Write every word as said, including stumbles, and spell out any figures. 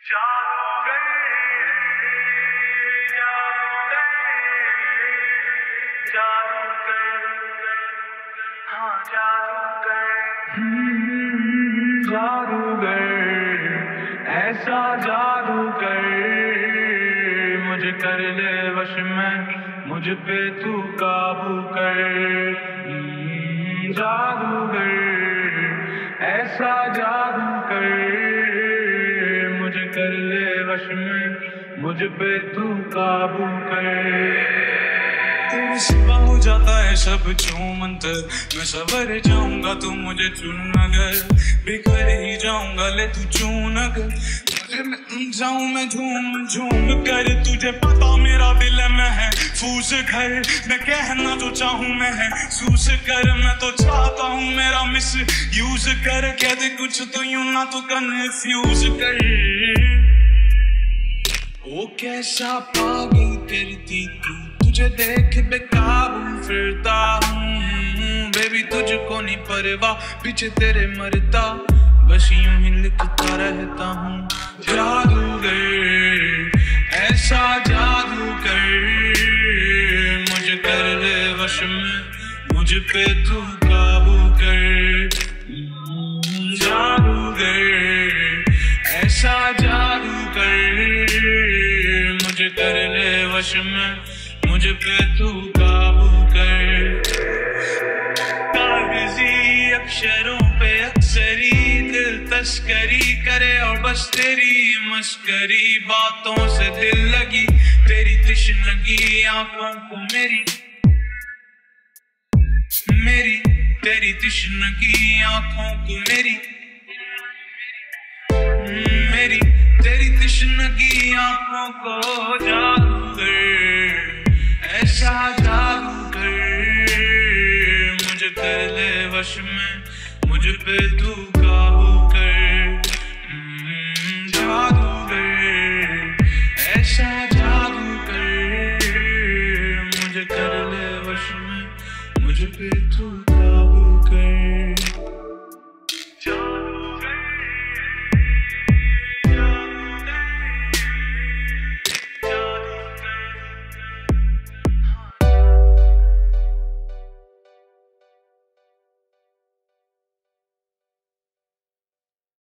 जादूगर जादूगर जादूगर हाँ जादूगर जादूगर ऐसा जादू कर मुझे कर ले वश में मुझ पे तू काबू कर जादूगर ऐसा जादू कर मुझे कर ले वश में मुझ पे तू काबू कर तेरे सिवा हो जाता है सब चूमंतर मैं सवर जाऊंगा तू मुझे चुन अगर बिखर ही जाऊंगा ले तू चून अगर तुझे मैं जाऊं मैं झूम झूम कर तुझे पता मेरा दिल में है फूस घर मैं कहना जो चाहूं मैं है सूस कर मैं तो चाहता हूं मेरा मिस यूज कर कह दे कुछ तो यूं ना तो कन्फ्यूज कर ओ कैसा पागल करती तू तुझे देख बेकाबू फिरता हूँ बेबी तुझको नहीं परवाह पीछे तेरे मरता बस यूं ही लिखता रहता हूँ जादूगर ऐसा जादू कर मुझे कर ले वश में मुझ पे तू काबू कर जादूगर ऐसा जादू कर मुझे कर ले वश में मुझ पे तू काबू कर कागजी अक्षरों पे अक्सरी दिल तस्करी करे और बस तेरी मस्करी बातों से दिल लगी तेरी तिश्नगी आंखों को मेरी मेरी तेरी तिश्नगी आंखों को मेरी मेरी तेरी तिश्नगी आंखों को जादूगर ऐसा जादू कर मुझे कर ले वश में मुझ पे तू काबू कर जादूगर ऐसा जादू कर मुझे कर ले वश में मुझ पे तू काबू कर